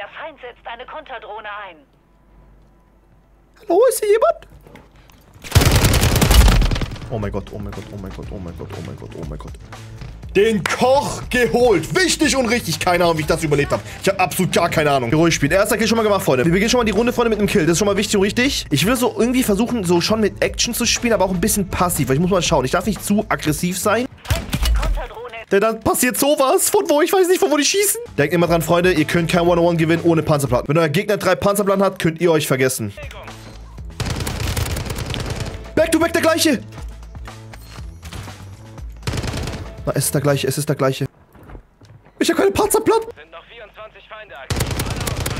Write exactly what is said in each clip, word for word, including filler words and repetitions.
Der Feind setzt eine Konterdrohne ein. Hallo, ist hier jemand? Oh mein Gott, oh mein Gott, oh mein Gott, oh mein Gott, oh mein Gott, oh mein Gott. Den Koch geholt. Wichtig und richtig. Keine Ahnung, wie ich das überlebt habe. Ich habe absolut gar keine Ahnung. Ruhig spielen. Erster Kill schon mal gemacht, Freunde. Wir beginnen schon mal die Runde, Freunde, mit einem Kill. Das ist schon mal wichtig und richtig. Ich will so irgendwie versuchen, so schon mit Action zu spielen, aber auch ein bisschen passiv. Weil ich muss mal schauen. Ich darf nicht zu aggressiv sein. Denn dann passiert sowas. Von wo? Ich weiß nicht, von wo die schießen. Denkt immer dran, Freunde. Ihr könnt kein one-on-one gewinnen ohne Panzerplatten. Wenn euer Gegner drei Panzerplatten hat, könnt ihr euch vergessen. Back to back der gleiche. Na, es ist der gleiche, es ist der gleiche. Ich habe keine Panzerplatten. Sind noch vierundzwanzig Feinde aktiv.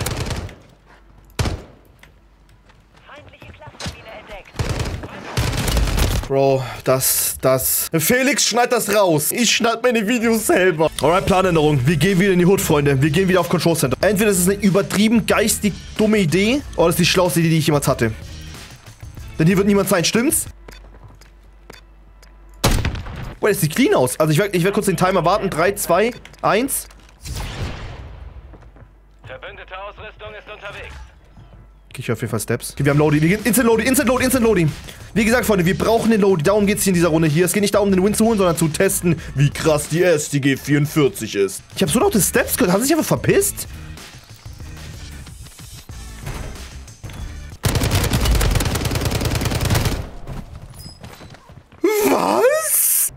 Feindliche Clustermine entdeckt. Bro, das, das... Felix schneidet das raus. Ich schneide meine Videos selber. Alright, Planänderung. Wir gehen wieder in die Hood, Freunde. Wir gehen wieder auf Control Center. Entweder das ist eine übertrieben geistig dumme Idee, oder das ist die schlauste Idee, die ich jemals hatte. Denn hier wird niemand sein, stimmt's? Boah, das sieht clean aus. Also ich werde ich werd kurz den Timer warten. drei, zwei, eins. Verbündete Ausrüstung ist unterwegs. Okay, ich höre auf jeden Fall Steps. Okay, wir haben Loading. Wir gehen Instant Loading, Instant Loading, Instant Loading. Wie gesagt, Freunde, wir brauchen den Loading. Darum geht es hier in dieser Runde hier. Es geht nicht darum, den Win zu holen, sondern zu testen, wie krass die S T G vierundvierzig ist. Ich habe so laute Steps gehört. Haben sie sich einfach verpisst? Was?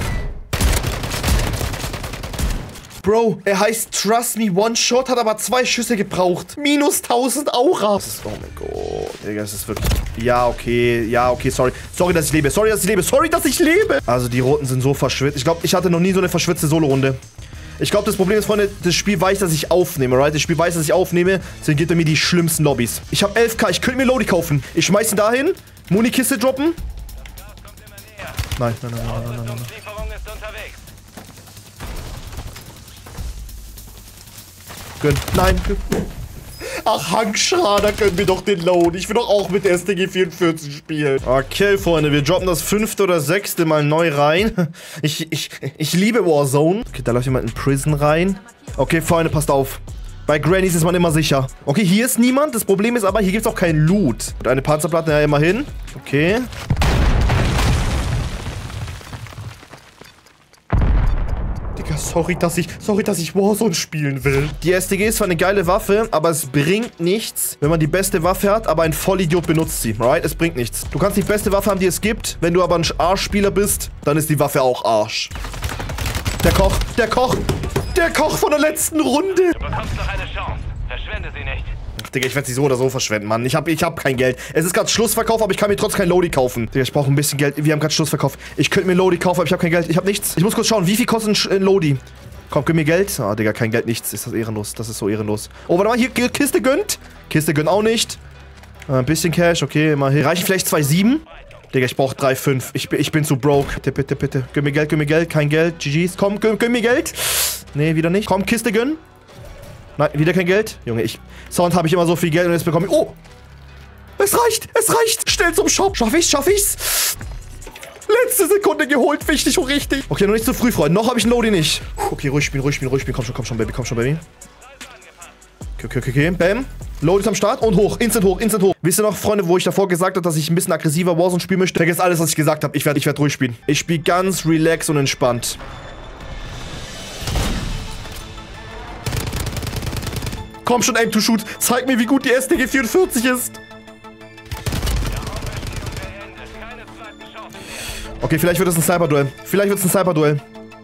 Bro, er heißt Trust Me One Shot, hat aber zwei Schüsse gebraucht. Minus tausend Aura. Das ist, oh mein Gott, Digga, das ist wirklich... Ja, okay, ja, okay, sorry. Sorry, dass ich lebe, sorry, dass ich lebe, sorry, dass ich lebe. Also, die Roten sind so verschwitzt. Ich glaube, ich hatte noch nie so eine verschwitzte Solo-Runde. Ich glaube, das Problem ist, Freunde, das Spiel weiß, dass ich aufnehme, right? Das Spiel weiß, dass ich aufnehme, deswegen gibt er mir die schlimmsten Lobbys. Ich habe elf K, ich könnte mir Lodi kaufen. Ich schmeiß ihn dahin, Muni-Kiste droppen. Nein, nein, nein, nein, nein, nein, nein. Gönn. Nein. Ach, Hankschrader, können wir doch den Load. Ich will doch auch mit S T G vierundvierzig spielen. Okay, Freunde, wir droppen das fünfte oder sechste Mal neu rein. Ich, ich, ich liebe Warzone. Okay, da läuft jemand in Prison rein. Okay, Freunde, passt auf. Bei Grannies ist man immer sicher. Okay, hier ist niemand. Das Problem ist aber, hier gibt es auch keinen Loot. Und eine Panzerplatte, ja, immerhin. Okay. Sorry, dass ich, sorry, dass ich Warzone spielen will. Die S T G ist zwar eine geile Waffe, aber es bringt nichts, wenn man die beste Waffe hat, aber ein Vollidiot benutzt sie, right? Es bringt nichts. Du kannst die beste Waffe haben, die es gibt. Wenn du aber ein Arschspieler bist, dann ist die Waffe auch Arsch. Der Koch, der Koch, der Koch von der letzten Runde. Du bekommst noch eine Chance. Verschwende sie nicht. Digga, ich werde sie so oder so verschwenden, Mann. Ich habe ich hab kein Geld. Es ist gerade Schlussverkauf, aber ich kann mir trotzdem kein Lodi kaufen. Digga, ich brauche ein bisschen Geld. Wir haben gerade Schlussverkauf. Ich könnte mir Lodi kaufen, aber ich habe kein Geld. Ich habe nichts. Ich muss kurz schauen, wie viel kostet ein Lodi? Komm, gib mir Geld. Ah, Digga, kein Geld, nichts. Ist das ehrenlos. Das ist so ehrenlos. Oh, warte mal, hier, Kiste gönnt. Kiste gönnt auch nicht. Äh, ein bisschen Cash, okay, immer hier. Reichen vielleicht zwei Komma sieben? Digga, ich brauche drei Komma fünf. Ich, ich bin zu broke. Bitte, bitte, bitte. Gib mir Geld, gib mir Geld. Kein Geld. G Gs. Komm, gib, gib mir Geld. Nee, wieder nicht. Komm, Kiste gönnen. Nein, wieder kein Geld. Junge, ich... Sound habe ich immer so viel Geld und jetzt bekomme ich... Oh! Es reicht! Es reicht! Schnell zum Shop! Schaff ich's? Schaff ich's? Letzte Sekunde geholt. Wichtig und richtig. Okay, noch nicht zu früh, Freunde. Noch habe ich einen Lodi nicht. Okay, ruhig spielen, ruhig spielen, ruhig spielen. Komm schon, komm schon, Baby. Komm schon, Baby. Okay, okay, okay, okay. Bam. Lodi ist am Start und hoch. Instant hoch, instant hoch. Wisst ihr noch, Freunde, wo ich davor gesagt habe, dass ich ein bisschen aggressiver Warzone spielen möchte? Vergesst alles, was ich gesagt habe. Ich werde ich werd ruhig spielen. Ich spiele ganz relax und entspannt. Komm schon, Aim to Shoot. Zeig mir, wie gut die S T G vierundvierzig ist. Okay, vielleicht wird es ein Sniper-Duell. Vielleicht wird es ein Sniper-Duell.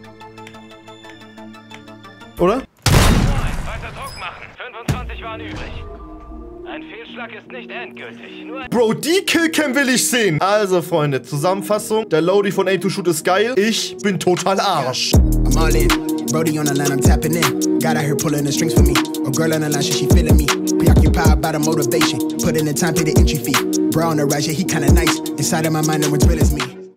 Oder? Weiter Druck machen. fünfundzwanzig waren übrig. Ein Fehlschlag ist nicht endgültig. Nur Bro, die Killcam will ich sehen. Also, Freunde, Zusammenfassung. Der Lodi von Aim to Shoot ist geil. Ich bin total Arsch. I'm all in. Brody on the line, I'm tapping in. Got out here pulling the strings for me. A girl on the line, she, she feeling me. Preoccupied by the motivation. Put in the time, pay the entry fee. Bro on the right, yeah, he kinda nice. Inside of my mind, no one's real as me.